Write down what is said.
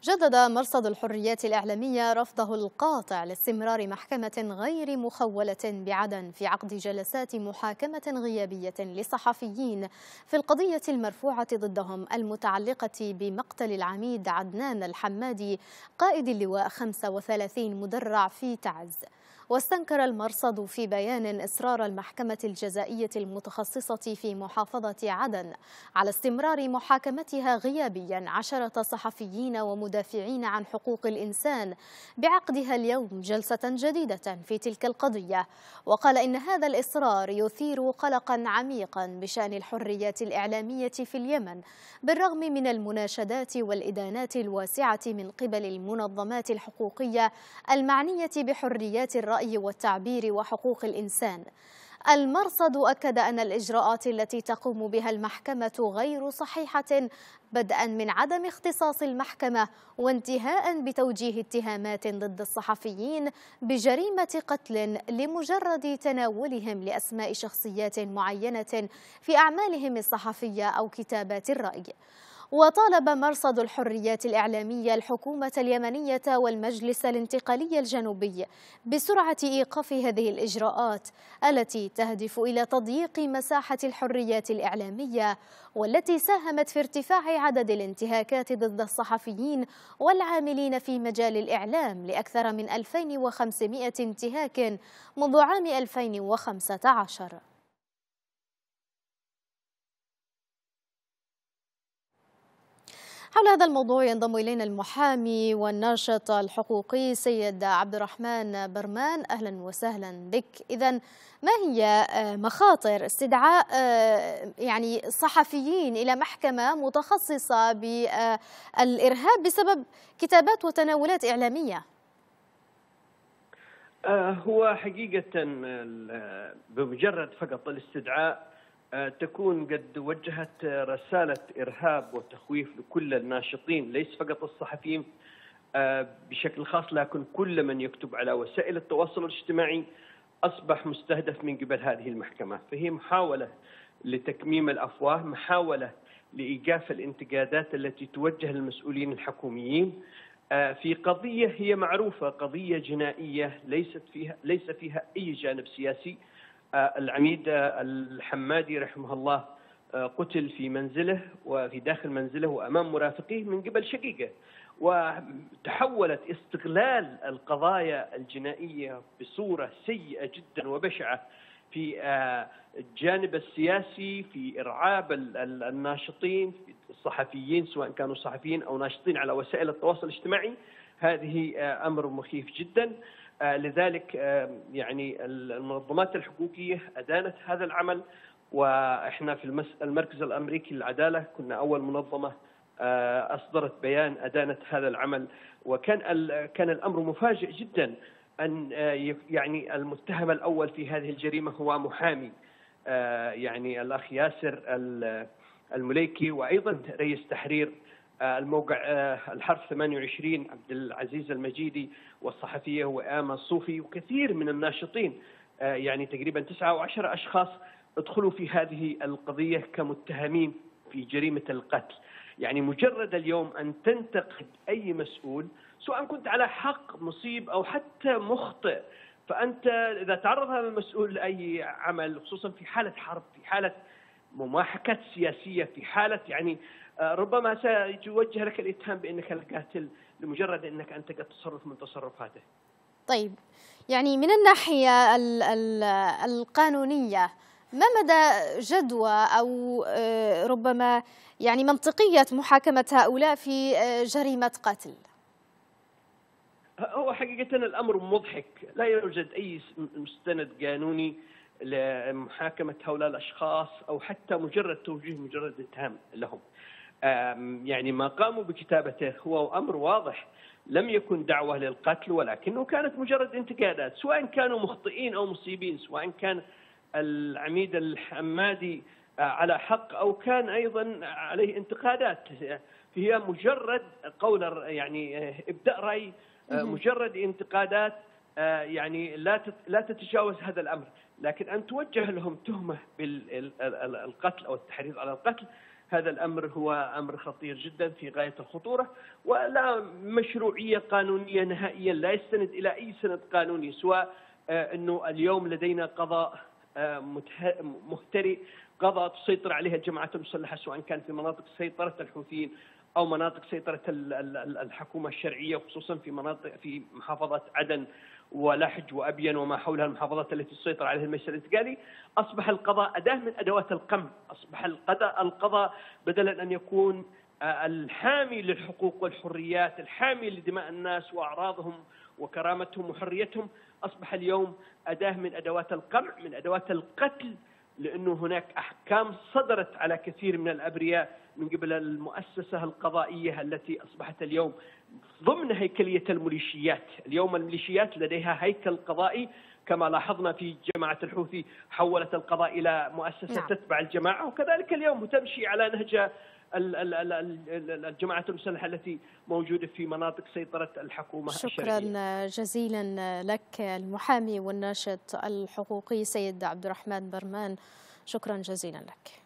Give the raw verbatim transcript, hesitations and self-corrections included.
جدد مرصد الحريات الإعلامية رفضه القاطع لاستمرار محكمة غير مخولة بعدن في عقد جلسات محاكمة غيابية لصحفيين في القضية المرفوعة ضدهم المتعلقة بمقتل العميد عدنان الحمادي قائد اللواء خمسة وثلاثين مدرع في تعز. واستنكر المرصد في بيان إصرار المحكمة الجزائية المتخصصة في محافظة عدن على استمرار محاكمتها غيابيا عشرة صحفيين ومدافعين عن حقوق الإنسان بعقدها اليوم جلسة جديدة في تلك القضية. وقال إن هذا الإصرار يثير قلقا عميقا بشأن الحريات الإعلامية في اليمن بالرغم من المناشدات والإدانات الواسعة من قبل المنظمات الحقوقية المعنية بحريات الرأي والتعبير وحقوق الإنسان. المرصد أكد أن الإجراءات التي تقوم بها المحكمة غير صحيحة بدءا من عدم اختصاص المحكمة وانتهاء بتوجيه اتهامات ضد الصحفيين بجريمة قتل لمجرد تناولهم لأسماء شخصيات معينة في أعمالهم الصحفية أو كتابات الرأي. وطالب مرصد الحريات الإعلامية الحكومة اليمنية والمجلس الانتقالي الجنوبي بسرعة إيقاف هذه الإجراءات التي تهدف إلى تضييق مساحة الحريات الإعلامية والتي ساهمت في ارتفاع عدد الانتهاكات ضد الصحفيين والعاملين في مجال الإعلام لأكثر من ألفين وخمسمائة انتهاك منذ عام ألفين وخمسة عشر. حول هذا الموضوع ينضم إلينا المحامي والناشط الحقوقي سيد عبد الرحمن برمان. أهلا وسهلا بك. إذن ما هي مخاطر استدعاء يعني صحفيين إلى محكمة متخصصة بالإرهاب بسبب كتابات وتناولات إعلامية؟ هو حقيقة بمجرد فقط الاستدعاء تكون قد وجهت رسالة إرهاب وتخويف لكل الناشطين، ليس فقط الصحفيين بشكل خاص، لكن كل من يكتب على وسائل التواصل الاجتماعي أصبح مستهدف من قبل هذه المحكمة. فهي محاولة لتكميم الأفواه، محاولة لإيقاف الانتقادات التي توجه للمسؤولين الحكوميين في قضية هي معروفة، قضية جنائية ليست فيها ليس فيها أي جانب سياسي. العميد الحمادي رحمه الله قتل في منزله وفي داخل منزله وأمام مرافقيه من قبل شقيقه، وتحولت استغلال القضايا الجنائية بصورة سيئة جدا وبشعة في الجانب السياسي في إرعاب الناشطين الصحفيين، سواء كانوا صحفيين أو ناشطين على وسائل التواصل الاجتماعي. هذه أمر مخيف جدا. لذلك يعني المنظمات الحقوقية أدانت هذا العمل، وإحنا في المركز الأمريكي للعدالة كنا أول منظمة أصدرت بيان أدانت هذا العمل. وكان كان الأمر مفاجئ جدا أن يعني المتهم الأول في هذه الجريمة هو محامي، يعني الأخ ياسر المليكي، وأيضا رئيس تحرير الموقع الحرف ثمانية وعشرين عبد العزيز المجيدي، والصحفية وآمة الصوفي، وكثير من الناشطين، يعني تقريبا تسعة أو عشرة أشخاص ادخلوا في هذه القضية كمتهمين في جريمة القتل. يعني مجرد اليوم أن تنتقد أي مسؤول، سواء كنت على حق مصيب أو حتى مخطئ، فأنت إذا تعرض هذا المسؤول لأي عمل، خصوصا في حالة حرب، في حالة مماحكات سياسية، في حالة يعني ربما سيتوجه لك الاتهام بأنك القاتل لمجرد أنك أنت قد تصرف من تصرفاته. طيب، يعني من الناحية القانونية ما مدى جدوى أو ربما يعني منطقية محاكمة هؤلاء في جريمة قتل؟ هو حقيقة الأمر مضحك، لا يوجد أي مستند قانوني لمحاكمة هؤلاء الأشخاص أو حتى مجرد توجيه مجرد اتهام لهم. يعني ما قاموا بكتابته هو أمر واضح، لم يكن دعوة للقتل، ولكنه كانت مجرد انتقادات، سواء كانوا مخطئين أو مصيبين، سواء كان العميد الحمادي على حق أو كان أيضا عليه انتقادات. هي مجرد قول يعني إبداء رأي، مجرد انتقادات، يعني لا لا تتجاوز هذا الأمر. لكن أن توجه لهم تهمة بالقتل أو التحريض على القتل، هذا الأمر هو أمر خطير جدا في غاية الخطورة، ولا مشروعية قانونية نهائيا، لا يستند إلى أي سند قانوني، سواء أنه اليوم لدينا قضاء مهترئ، قضاء تسيطر عليها الجماعات المسلحة، سواء كان في مناطق سيطرة الحوثيين أو مناطق سيطرة الحكومة الشرعية، خصوصا في مناطق في محافظة عدن ولحج وأبين وما حولها المحافظات التي تسيطر عليها المجلس الانتقالي. أصبح القضاء أداة من أدوات القمع، أصبح القضاء القضاء بدلا أن يكون الحامي للحقوق والحريات، الحامي لدماء الناس وأعراضهم وكرامتهم وحريتهم، أصبح اليوم أداة من أدوات القمع، من أدوات القتل، لأنه هناك أحكام صدرت على كثير من الأبرياء من قبل المؤسسة القضائية التي أصبحت اليوم ضمن هيكلية الميليشيات. اليوم الميليشيات لديها هيكل قضائي، كما لاحظنا في جماعة الحوثي حولت القضاء إلى مؤسسة نعم. تتبع الجماعة، وكذلك اليوم تمشي على نهج الجماعات المسلحة التي موجودة في مناطق سيطرة الحكومة شكرا الشرعية. جزيلا لك المحامي والناشط الحقوقي سيد عبد الرحمن برمان، شكرا جزيلا لك.